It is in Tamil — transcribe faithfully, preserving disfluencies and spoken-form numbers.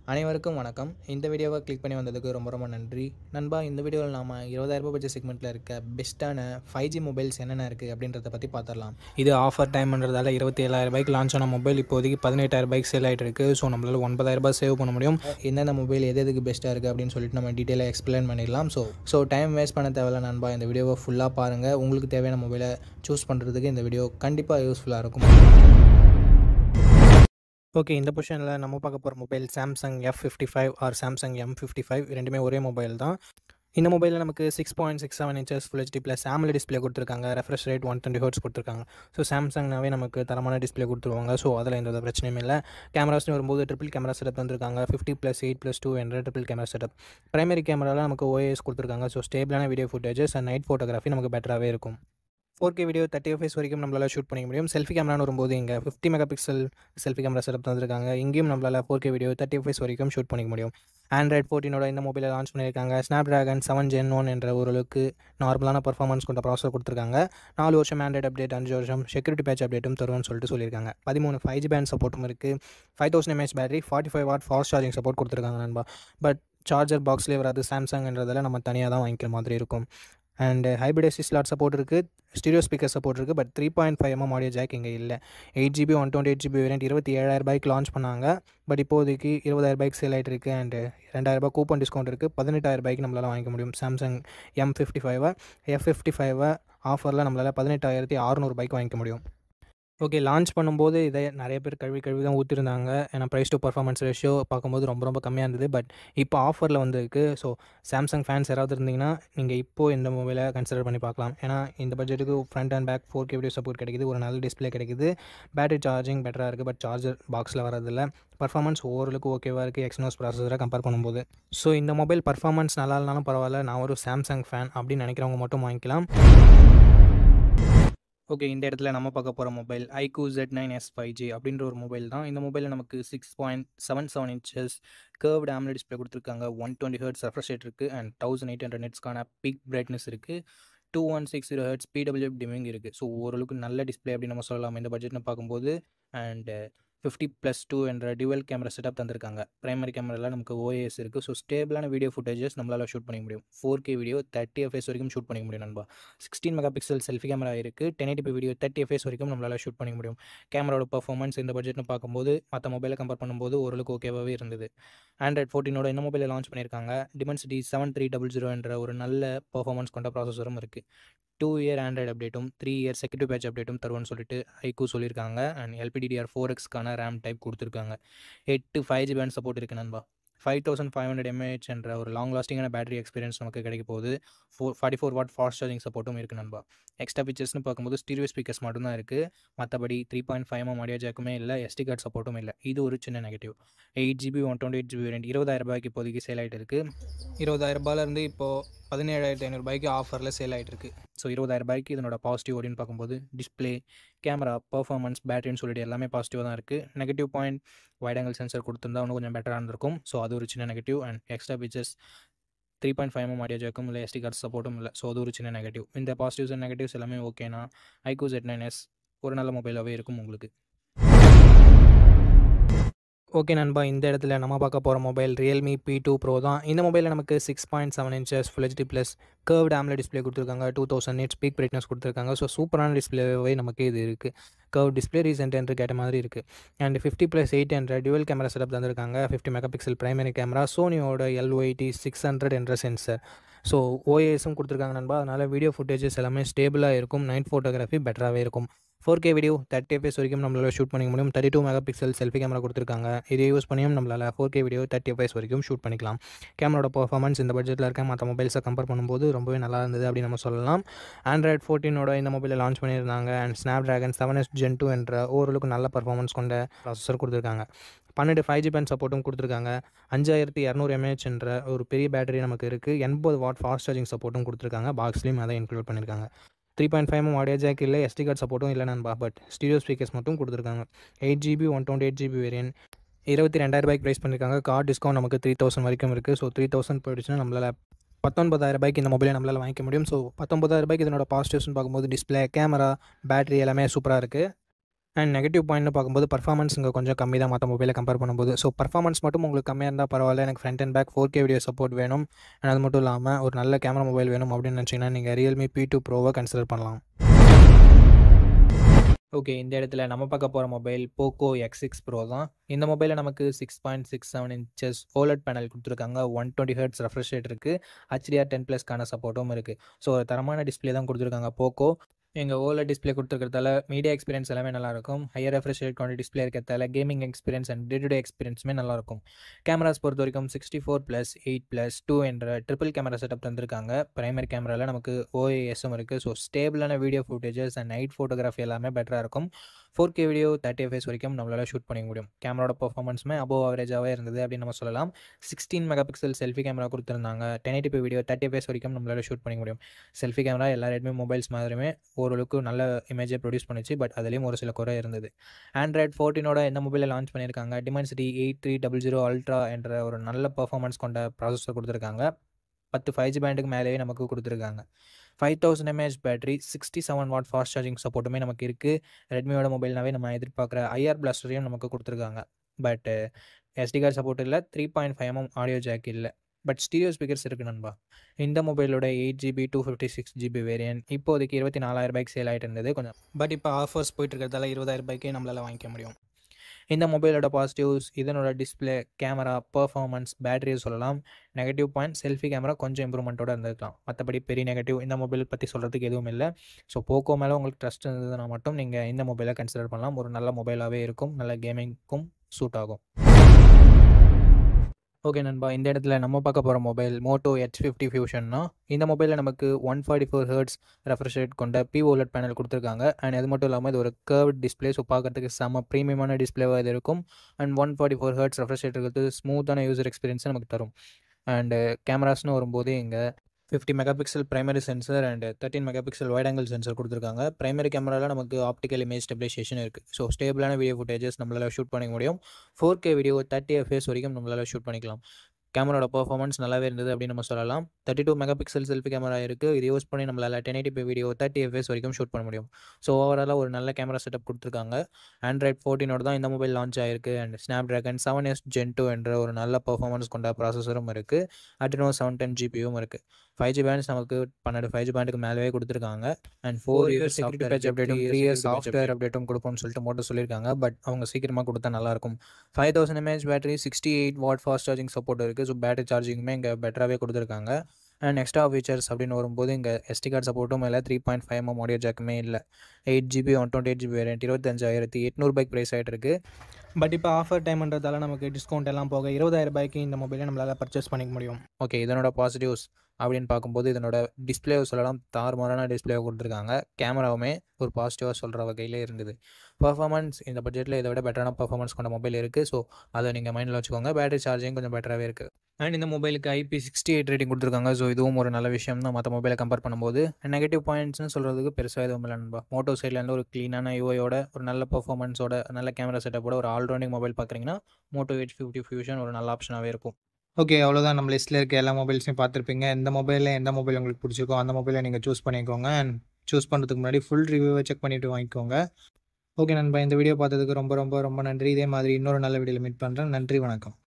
அனைவருக்கும் வணக்கம். இந்த வீடியோவை கிளிக் பண்ணி வந்ததுக்கு ரொம்ப ரொம்ப நன்றி. நண்பா, இந்த வீடியோவில் நாம் இருபதாயிரம் ரூபாய் பட்ஜெட் செக்மெண்ட்டில் இருக்க பெஸ்ட்டான ஃபைவ் ஜி மொபைல்ஸ் என்னென்ன இருக்குது அப்படின்றத பற்றி பார்த்துடலாம். இது ஆஃபர் டைம்ன்றதால இருபத்தி ஏழாயிரம் ரூபாய்க்கு லான்ச் ஆன மொபைல் இப்போதைக்கு பதினெட்டாயிரம் ரூபாய்க்கு சேல் ஆகிட்டு இருக்குது. ஸோ நம்மளால் ஒன்பதாயிரம் ரூபாய் சேவ் பண்ண முடியும். என்னென்ன மொபைல் எது எதுக்கு பெஸ்ட்டாக இருக்குது அப்படின்னு சொல்லிட்டு நம்ம டீட்டெயிலாக எக்ஸ்பிளைன் பண்ணிடலாம். ஸோ ஸோ டைம் வேஸ்ட் பண்ண தேவையில்ல நண்பா. இந்த வீடியோவை ஃபுல்லாக பாருங்கள். உங்களுக்கு தேவையான மொபைலை சூஸ் பண்ணுறதுக்கு இந்த வீடியோ கண்டிப்பாக யூஸ்ஃபுல்லாக இருக்கும். ஓகே, இந்த பொசிஷனில் நம்ம பார்க்க போகிற mobile Samsung F fifty five or Samsung M fifty five ரெண்டுமே ஒரே மொபைல் தான். இந்த மொபைலில் நமக்கு six point six seven inches full HD plus AMOLED display கொடுத்துருக்காங்க. Refresh rate one twenty hertz கொடுத்துருக்காங்க. ஸோ சாம்சங்னாவே நமக்கு தரமான டிஸ்பிளே கொடுத்துருவாங்க. ஸோ அதில் எந்த பிரச்சனையும் இல்லை. கேமராஸ்னு வரும்போது ட்ரிபிள் கேமரா செட்டப் வந்துருக்காங்க. Fifty plus eight plus two என்ற ட்ரிபிள் கேமரா செட்டப். பிரைமரி கேமராவில் நமக்கு ஓஎஸ் கொடுத்துருக்காங்க. ஸோ ஸ்டேபிளான video footages and night photography நமக்கு பெட்டராகவே இருக்கும். Four K video thirty FS வரைக்கும் நம்மளால் ஷூட் பண்ணிக்க முடியும். செல்ஃபி கேமரான்னு வரும்போது இங்கே fifty megapixel selfie camera setup தந்திருக்காங்க. இங்கேயும் நம்மளால் four K video thirty FS வரைக்கும் ஷூட் பண்ணிக்க முடியும். ஆண்ட்ராய்ட் ஃபோர்டீனோட இந்த மொபைலை லான்ச் பண்ணியிருக்காங்க. Snap dragon seven gen one என்ற ஓரளவுக்கு நார்மலான பர்ஃபார்மன்ஸ் கொண்ட ப்ராசஸர் கொடுத்துருக்காங்க. நாலு வருஷம் ஆண்ட்ராய்ட் அப்டேட், அஞ்சு வருஷம் செக்யூரிட்டி பேட்ச் அப்டேட்டும் தருவோம்னு சொல்லிட்டு சொல்லியிருக்காங்க. பதிமூணு ஃபைவ் ஜி பேண்ட் சப்போர்ட்டும் இருக்குது. Five thousand mAh battery, forty five watt fast charging support கொடுத்துருக்காங்க நண்பா. பட் சார்ஜர் பாக்ஸ்லேயே வராது. சாம்சங்ன்றதால நம்ம தனியாக தான் வாங்கிக்கிற மாதிரி இருக்கும். And hybrid SD slot support இருக்குது. ஸ்டீரியோ ஸ்பீக்கர் சப்போர்ட் இருக்குது. But three point five mm audio jack இங்கே இல்லை. Eight GB one twenty eight GB variant இருபத்தி ஏழாயிரம் ரூபாய்க்கு லான்ச் பண்ணாங்க. பட் இப்போதைக்கு இருபதாயிரம் ரூபாய்க்கு சேல் ஆகிட்டு இருக்குது. அண்ட் ரெண்டாயிரம் ரூபாய் கூப்பன் டிஸ்கவுண்ட் இருக்குது. பதினெட்டாயிரம் ரூபாய்க்கு நம்மளால் வாங்கிக்க முடியும். சாம்சங் எம் ஃபிஃப்டி ஃபைவை எஃப் ஃபிஃப்டி ஃபைவை ஆஃபரில் நம்மளால் பதினெட்டாயிரத்தி அறுநூறுபாய்க்கு வாங்கிக்க முடியும். ஓகே, லான்ச் பண்ணும்போது இதை நிறைய பேர் கழுவி கழுவி தான் ஊற்றிருந்தாங்க. ஏன்னா ப்ரைஸ் டு பர்ஃபார்மன்ஸ் ரேஷியோ பார்க்கும்போது ரொம்ப ரொம்ப கம்மியாக இருந்தது. பட் இப்போ ஆஃபரில் வந்துருக்கு. ஸோ சாம்சங் ஃபேன்ஸ் யாராவது இருந்தீங்கன்னா நீங்கள் இப்போது இந்த மொபைலை கன்சிடர் பண்ணி பார்க்கலாம். ஏன்னா இந்த பட்ஜெட்டுக்கு front and back four K video support கிடைக்குது. ஒரு நல்ல டிஸ்பிளே கிடைக்குது. பேட்டரி சார்ஜிங் பெட்டராக இருக்குது. பட் சார்ஜர் பாக்ஸில் வரதில்லை. பர்ஃபார்மன்ஸ் ஓரளவுக்கு ஓகேவாக இருக்குது எக்ஸ்னோஸ் ப்ராசஸரை கம்பேர் பண்ணும்போது. ஸோ இந்த மொபைல் பர்ஃபார்மன்ஸ் நல்லா இல்லைனாலும் பரவாயில்ல, நான் ஒரு சாம்சங் ஃபேன் அப்படின்னு நினைக்கிறவங்க மட்டும் வாங்கிக்கலாம். ஓகே, இந்த இடத்துல நம்ம பார்க்க போகிற mobile iQOO Z nine S five G அப்படின்ற ஒரு மொபைல் தான். இந்த மொபைலில் நமக்கு six point seven seven inches curved AMOLED display கொடுத்துருக்காங்க. One twenty hertz refresh rate இருக்குது. அண்ட் தௌசண்ட் எயிட் ஹண்ட்ரட் நெட்ஸ்க்கான பீக் பிரைட்னஸ் இருக்குது. Two one six zero hertz PWM dimming இருக்குது. ஸோ ஓரளவுக்கு நல்ல டிஸ்பிளே அப்படின்னு நம்ம சொல்லலாம் இந்த பட்ஜெட்னு பார்க்கும்போது. அண்ட் ஃபிஃப்டி ப்ளஸ் டூ என்ற டியூவல் கேமரா செட்டப் தந்திருக்காங்க. பிரைமரி கேமராவில் நமக்கு ஓஏஎஸ் இருக்குது. ஸோ ஸ்டேபிளான வீடியோ ஃபுட்டேஜஸ் நம்மளால் ஷூட் பண்ணிக்க முடியும். Four K video thirty FS வரைக்கும் ஷூட் பண்ணிக்க முடியும் நண்பா. Sixteen megapixel selfie camera இருக்குது. Ten eighty B video thirty FS வரைக்கும் நம்மளால் ஷூட் பண்ணிக்க முடியும். கேமராவோட பர்ஃபார்மன்ஸ் இந்த பட்ஜெட்னு பார்க்கும்போது மற்ற மொபைலை கம்பேர் பண்ணும்போது ஓரளவுக்கு ஓகேவாகவே இருந்தது. ஆண்ட்ராய்ட் ஃபோர்டீனோட இந்த மொபைலை லான்ச் பண்ணியிருக்காங்க. Dimensity seven three double zero என்ற ஒரு நல்ல பர்ஃபார்மன்ஸ் கொண்ட ப்ராசஸரும் இருக்குது. டூ இயர் ஆண்ட்ராய்டு அப்டேட்டும் த்ரீ இயர் செக்யூரிட்டி பேட்ச் அப்டேட்டும் தருவோம்னு சொல்லிட்டு ஐக்யூ சொல்லியிருக்காங்க. அண்ட் எல்பிடிடிஆர் ஃபோர் எக்ஸ்க்கான ரேம் டைப் கொடுத்துருக்காங்க. எட்டு ஃபைவ் ஜி பேண்ட் சப்போர்ட் இருக்குது நண்பா. Five thousand five hundred mAh என்ற ஒரு லாங் லாஸ்டிங்கான பேட்டரி எக்ஸ்பீரியன்ஸ் நமக்கு கிடைக்க போகுது. Four forty four watt fast charging சப்போர்ட்டும் இருக்குது நண்பா. எக்ஸ்ட்ரா ஃபீச்சர்ஸ்னு பார்க்கும்போது ஸ்டீரியோ ஸ்பீக்கர்ஸ் மட்டும் தான் இருக்குது. மற்றபடி three point five mm audio ஜாக்குமே இல்லை. எஸ்டி கார்டு சப்போர்ட்டும் இல்லை. இது ஒரு சின்ன negative. Eight GB one twenty eight GB variant இருபதாயிரம் ரூபாய்க்கு இப்போதைக்கு சேல் ஆகிட்டு இருக்குது. இருபதாயிரம் ரூபாயிலேருந்து இப்போது பதினேழாயிரத்தி ஐநூறுபாய்க்கு ஆஃபரில் சேல் ஆகிட்டு இருக்குது. ஸோ இருபதாயிரம் ரூபாய்க்கு இதனோட பாசிட்டிவ் அப்படின்னு பார்க்கும்போது டிஸ்பிளே, கேமரா, பர்ஃபார்மன்ஸ், பேட்டரின்னு சொல்லிட்டு எல்லாமே பாசிட்டிவாக தான் இருக்குது. Negative point wide angle sensor கொடுத்துருந்தா இன்னும் கொஞ்சம் பெட்டராக இருந்திருக்கும். ஸோ அது ஒரு சின்ன negative. And extra features three point five mm audio ஜாக்கும் இல்லை, எஸ்டி கார்டு சப்போர்ட்டும் இல்லை. ஸோ அது ஒரு சின்ன நெகட்டிவ். இந்த பாசிட்டிவ்ஸ் அண்ட் நெகட்டிவ்ஸ் எல்லாமே ஓகேனா ஐக்யூ ஜெட் நைன் எஸ் ஒரு நல்ல மொபைலாகவே இருக்கும் உங்களுக்கு. ஓகே நண்பா, இந்த இடத்துல நம்ம பார்க்க போகிற mobile Realme P two pro தான். இந்த மொபைலில் நமக்கு six point seven inches full HD plus curved AMOLED display கொடுத்துருக்காங்க. Two thousand nits peak brightness கொடுத்துருக்காங்க. ஸோ சூப்பரான டிஸ்பிளேவே நமக்கு இது இருக்குது. கர்வ் டிஸ்பிளே ரீசெண்ட் என்று கேட்ட மாதிரி இருக்குது. அண்ட் ஃபிஃப்டி ப்ளஸ் எயிட் என்ற டியூவல் கேமரா செட்டப் தந்திருக்காங்க. Fifty megapixel primary camera, சோனியோட எல்ஒய்டி சிக்ஸ் ஹண்ட்ரட் என்ற சென்சர். ஸோ ஓஏஎஸும் கொடுத்துருக்காங்க நண்பா. அதனால் வீடியோ ஃபுட்டேஜஸ் எல்லாமே ஸ்டேபிளாக இருக்கும். நைட் ஃபோட்டோகிராஃபி பெட்டராகவே இருக்கும். Four K video thirty FS வரைக்கும் நம்மளால் ஷூட் பண்ணிக்க முடியும். Thirty two megapixel selfie camera கொடுத்துருக்காங்க. இதை யூஸ் பண்ணியும் நம்மளால் four K video thirty FS வரைக்கும் ஷூட் பண்ணிக்கலாம். கேமராவோட பர்ஃபார்மன்ஸ் இந்த பட்ஜெட்டில் இருக்க மற்ற மொபைல்ஸை கம்பேர் பண்ணும்போது ரொம்பவே நல்லா இருந்தது அப்படின்னு நம்ம சொல்லலாம். ஆண்ட்ராய்ட் ஃபோர்டீனோட இந்த மொபைலை லான்ச் பண்ணியிருந்தாங்க. And Snapdragon seven S Gen two என்ற ஓரளவுக்கு நல்ல பர்ஃபார்மன்ஸ் கொண்ட ப்ராசஸர் கொடுத்துருக்காங்க. பன்னெண்டு ஃபைவ் ஜி பேண்ட் சப்போர்ட்டும் கொடுத்துருக்காங்க. அஞ்சாயிரத்தி இரநூறு எம்ஏஹெச் என்ற ஒரு பெரிய பேட்டரி நமக்கு இருக்குது. எண்பது வாட் ஃபாஸ்ட் சார்ஜிங் சப்போர்ட்டும் கொடுத்துருக்காங்க. பாக்ஸ்லேயும் அதை இன்க்ளூட் பண்ணியிருக்காங்க. Three point five mm audio jack இல்லை, எஸ்டி கார்டு சப்போர்ட்டும் இல்லை நண்பா. பட் ஸ்டீரியோ ஸ்பீக்கர்ஸ் மட்டும் கொடுத்துருக்காங்க. Eight GB one twenty eight GB variant இருபத்தி ரெண்டாயிரம் ரூபாய்க்கு ப்ரைஸ் பண்ணியிருக்காங்க. கார்டு டிஸ்கவுண்ட் நமக்கு த்ரீ தௌசண்ட் வரைக்கும் இருக்குது. ஸோ த்ரீ தௌசண்ட் போயிடுச்சுன்னா நம்மளால் பத்தொன்பதாயிரம் ரூபாய்க்கு இந்த மொபைலை நம்மளால் வாங்கிக்க முடியும். ஸோ பத்தொன்பதாயிரம் ரூபாய்க்கு இதனோட பாசிட்டிவ்ஸ்னு பார்க்கும்போது டிஸ்பிளே, கேமரா, பேட்டரி எல்லாமே சூப்பராக இருக்குது. அண்ட் நெகட்டிவ் பாயிண்ட்னு பார்க்கும்போது பர்ஃபார்மன்ஸ் இங்கே கொஞ்சம் கம்மி தான் மற்ற மொபைலை கம்பேர் பண்ணும்போது. ஸோ பர்ஃபார்மன்ஸ் மட்டும் உங்களுக்கு கம்மியாக இருந்தால் பரவாயில்ல, எனக்கு front and back four K video support வேணும், அண்ட் அது மட்டும் இல்லாமல் ஒரு நல்ல கேமரா மொபைல் வேணும் அப்படின்னு நினச்சிங்கன்னா நீங்கள் ரியல்மி பி டூ ப்ரோவை கன்சிடர் பண்ணலாம். ஓகே, இந்த இடத்துல நம்ம பார்க்க போகிற mobile Poco X six Pro தான். இந்த மொபைலில் நமக்கு six point six seven inches OLED panel கொடுத்துருக்காங்க. One twenty hertz refresh rate இருக்குது. ஹெச்டிஆர் டென் ப்ளஸ்க்கான சப்போர்ட்டும் இருக்குது. ஸோ ஒரு தரமான டிஸ்பிளே தான் கொடுத்துருக்காங்க போக்கோ. எங்கள் ஓலட் டிஸ்பிளே கொடுத்துருக்கிறதால மீடியா எக்ஸ்பீரியன்ஸ் எல்லாமே நல்லாயிருக்கும். ஹையர் ரெஃப்ரெஷ் ரேட் கொண்ட டிஸ்பிளே இருக்கிறதால gaming experience and day to day எக்ஸ்பீரியன்ஸுமே நல்லாயிருக்கும். கேமராஸ் பொறுத்த வரைக்கும் sixty four plus eight plus two என்ற ட்ரிபிள் கேமரா செட்டப் தந்திருக்காங்க. பிரைமரி கேமராவில் நமக்கு ஓஏஎஸும் இருக்குது. ஸோ ஸ்டேபிளான video footages and night photography எல்லாமே பெட்டராக இருக்கும். Four K video thirty FS வரைக்கும் நம்மளால் ஷூட் பண்ணிக்க முடியும். கேமராவோட பர்ஃபார்மன்ஸுமே அபோவ் ஆவரேஜாகவே இருந்தது அப்படின்னு நம்ம சொல்லலாம். Sixteen megapixel selfie camera கொடுத்துருந்தாங்க. Ten eighty B video thirty FS வரைக்கும் நம்மளால் ஷூட் பண்ணிக்க முடியும். செல்ஃபி கேமரா எல்லா ரெட்மி மொபைல்ஸ் மாதிரியுமே ஓரளவுக்கு நல்ல இமேஜை ப்ரொடியூஸ் பண்ணிச்சு. பட் அதுலேயும் ஒரு சில குறை இருந்தது. ஆண்ட்ராய்ட் ஃபோர்டீனோட இந்த மொபைலை லான்ச் பண்ணியிருக்காங்க. Dimensity eight three double zero ultra என்ற ஒரு நல்ல பர்ஃபார்மன்ஸ் கொண்ட ப்ராசஸர் கொடுத்துருக்காங்க. பத்து ஃபைவ் ஜி பேண்டுக்கு மேலேயே நமக்கு கொடுத்துருக்காங்க. Five thousand mAh battery, sixty seven watt fast charging சப்போர்ட்டுமே நமக்கு இருக்குது. ரெட்மியோட மொபைல்னாவே நம்ம எதிர்பார்க்குற ஐஆர் பிளாஸ்டரையும் நமக்கு கொடுத்துருக்காங்க. பட் எஸ்டி கார்டு சப்போர்ட் இல்லை. Three point five mm audio jack இல்லை. பட் ஸ்டீரியோ ஸ்பீக்கர்ஸ் இருக்குது நண்பா. இந்த மொபைலோட eight GB two fifty six GB variant இப்போதைக்கு இருபத்தி நாலாயிரம் ரூபாய்க்கு சேல் ஆகிட்டு இருந்தது கொஞ்சம். பட் இப்போ ஆஃபர்ஸ் போயிட்டு இருக்கிறதால இருபதாயிரம் ரூபாய்க்கே நம்மளால் வாங்கிக்க முடியும். இந்த மொபைலோட பாசிட்டிவ்ஸ் இதனோட டிஸ்பிளே, கேமரா, பர்ஃபார்மன்ஸ், பேட்டரியை சொல்லலாம். நெகட்டிவ் பாயிண்ட் செல்ஃபி கேமரா கொஞ்சம் இம்ப்ரூவ்மெண்ட்டோட இருந்திருக்கலாம். மற்றபடி பெரிய நெகட்டிவ் இந்த மொபைல் பற்றி சொல்கிறதுக்கு எதுவும் இல்லை. ஸோ போக்கோ மேலே உங்களுக்கு ட்ரஸ்ட் இருந்ததுன்னா மட்டும் நீங்கள் இந்த மொபைலை கன்சிடர் பண்ணலாம். ஒரு நல்ல மொபைலாகவே இருக்கும். நல்ல கேமிங்க்கும் சூட் ஆகும். ஓகே நண்பா, இந்த இடத்துல நம்ம பார்க்க போகிற மொபைல் மோட்டோ எச் ஃபிஃப்டி ஃபியூஷன்னா. இந்த மொபைலில் நமக்கு one forty four hertz refresh rate கொண்ட பி ஓலட் பேனல் கொடுத்துருக்காங்க. அண்ட் அது மட்டும் இல்லாமல் இது ஒரு கர்வ்ட் டிஸ்பிளே. ஸோ பார்க்குறதுக்கு செம்ம ப்ரீமியமான டிஸ்பிளேவாக இது இருக்கும். And one forty four hertz refresh rate இருக்கிறது ஸ்மூத்தான யூசர் எக்ஸ்பீரியன்ஸை நமக்கு தரும். அண்டு கேமராஸ்னு வரும்போது இங்கே fifty megapixel primary sensor and thirteen megapixel wide angle sensor கொடுத்துருக்காங்க. பிரைமரி கேமராவில் நமக்கு ஆப்டிக்கல் இமேஜ் ஸ்டெபிலைசேஷன் இருக்குது. ஸோ ஸ்டேபிளான வீடியோ ஃபுட்டேஜஸ் நம்மளால் ஷூட் பண்ணிக்க முடியும். Four K video thirty FS வரைக்கும் நம்மளால் ஷூட் பண்ணிக்கலாம். கேமராவோட பர்ஃபார்மன்ஸ் நல்லாவே இருந்தது அப்படின்னு நம்ம சொல்லலாம். Thirty two megapixel selfie camera இருக்குது. இது யூஸ் பண்ணி நம்மளால் ten eighty B video thirty FS வரைக்கும் ஷூட் பண்ண முடியும். ஸோ ஓவராலாக ஒரு நல்ல கேமரா செட்டப் கொடுத்துருக்காங்க. ஆண்ட்ராய்ட் ஃபோர்டீனோட தான் இந்த மொபைல் லான்ச் ஆயிருக்கு. And Snapdragon seven S Gen two என்ற ஒரு நல்ல பர்ஃபார்மன்ஸ் கொண்ட ப்ராசஸரும் இருக்குது. அட்ரினோ செவன் டென் ஜிபியும் இருக்குது. ஃபைவ் ஜி பேண்ட்ஸ் நமக்கு பன்னெண்டு ஃபைவ் ஜி பேண்டுக்கு மேலே கொடுத்துருக்காங்க. And four years security patch அப்டேட்டும் த்ரீ இயர்ஸ் சாஃப்ட்வேர் அப்டேட்டும் கொடுப்போம்னு சொல்லிட்டு மோட்டோ சொல்லியிருக்காங்க. பட் அவங்க சீக்கிரமாக கொடுத்தா நல்லாயிருக்கும். Five thousand mAh battery, sixty eight watt fast charging support இருக்குது. ஸோ பேட்டரி சார்ஜிங்குமே இங்கே பெட்டராகவே கொடுத்துருக்காங்க. அண்ட் எக்ஸ்ட்ரா ஃபீச்சர்ஸ் அப்படின்னு வரும்போது இங்கே எஸ்டி கார்டு சப்போர்ட்டும் இல்லை. Three point five mm audio ஜாக்குமே இல்லை. Eight GB one twenty eight GB variant இருபத்தஞ்சாயிரத்தி எட்நூறுபாய்க்கு ப்ரைஸ் ஆகிட்டு இருக்குது. பட் இப்போ ஆஃபர் டைம்ன்றதால நமக்கு டிஸ்கவுண்ட் எல்லாம் போக இருபதாயிரம் ரூபாய்க்கு இந்த மொபைலை நம்மளால் பர்ச்சேஸ் பண்ணிக்க முடியும். ஓகே, இதனோட பாசிட்டிவ்ஸ் அப்படின்னு பார்க்கும்போது இதனோட டிஸ்பிளே சொல்லலாம். தாறுமாறான டிஸ்பிளே கொடுத்துருக்காங்க. கேமராவுமே ஒரு பாசிட்டிவாக சொல்கிற வகையிலே இருந்தது. பர்ஃபார்மன்ஸ் இந்த பட்ஜெட்டில் இதை விட பெட்டரான பர்ஃபார்மன்ஸ் கொண்ட மொபைல் இருக்குது. ஸோ அதை நீங்கள் மைண்டில் வச்சுக்கோங்க. பேட்டரி சார்ஜிங் கொஞ்சம் பெட்டராகவே இருக்குது. அண்ட் இந்த மொபைலுக்கு ஐபி சிக்ஸ்டி எயிட் ரேட்டிங் கொடுத்துருக்காங்க. ஸோ இதுவும் ஒரு நல்ல விஷயம் தான் மற்ற மொபைலை கம்பேர் பண்ணும்போது. நெகட்டிவ் பாயிண்ட்ஸ்னு சொல்கிறதுக்கு பெருசாக எதுவும் இல்லை நண்பா. மோட்டோ சைட்லேருந்து ஒரு க்ளீனான யூஐயோட ஒரு நல்ல பர்ஃபார்மன்ஸோட நல்ல கேமரா செட்டப்போட ஒரு ஆல்ரவுண்டிங் மொபைல் பார்க்குறீங்கன்னா மோட்டோ எச் ஃபிஃப்டி ஃபியூஷன் ஒரு நல்ல ஆப்ஷனாகவே இருக்கும். ஓகே, அவ்வளோதான். நம்ம லிஸ்ட்டில் இருக்க எல்லா மொபைல்ஸையும் பார்த்துருப்பீங்க. எந்த மொபைலில் எந்த மொபைல் உங்களுக்கு பிடிச்சிருக்கோ அந்த மொபைலை நீங்கள் சூஸ் பண்ணிக்கோங்க. அண்ட் சூஸ் பண்ணுறதுக்கு முன்னாடி ஃபுல் ரிவ்யூவை செக் பண்ணிவிட்டு வாங்கிக்கோங்க. ஓகே நண்பா, இந்த வீடியோ பார்த்ததுக்கு ரொம்ப ரொம்ப ரொம்ப நன்றி. இதே மாதிரி இன்னொரு நல்ல வீடியோவில் மீட் பண்ணுறேன். நன்றி, வணக்கம்.